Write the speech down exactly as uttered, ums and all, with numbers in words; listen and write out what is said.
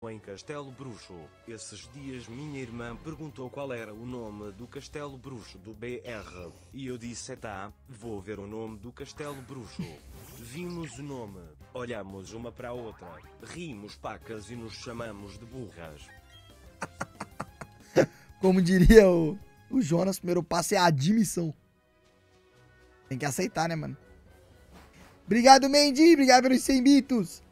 em Castelo Bruxo. Esses dias minha irmã perguntou qual era o nome do Castelo Bruxo do B R. E eu disse: tá, vou ver o nome do Castelo Bruxo. Vimos o nome, olhamos uma para a outra, rimos pacas e nos chamamos de burras. Como diria o, o Jonas, o primeiro passo é a admissão. Tem que aceitar, né, mano? Obrigado, Mendy. Obrigado pelos cem bitos.